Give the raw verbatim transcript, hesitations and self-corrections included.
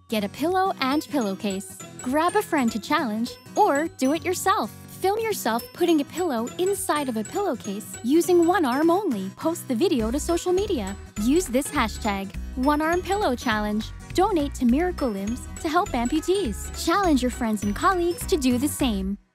Get a pillow and pillowcase. Grab a friend to challenge, or do it yourself. Film yourself putting a pillow inside of a pillowcase using one arm only. Post the video to social media. Use this hashtag, One Arm Pillow Challenge. Donate to Miracle Limbs to help amputees. Challenge your friends and colleagues to do the same.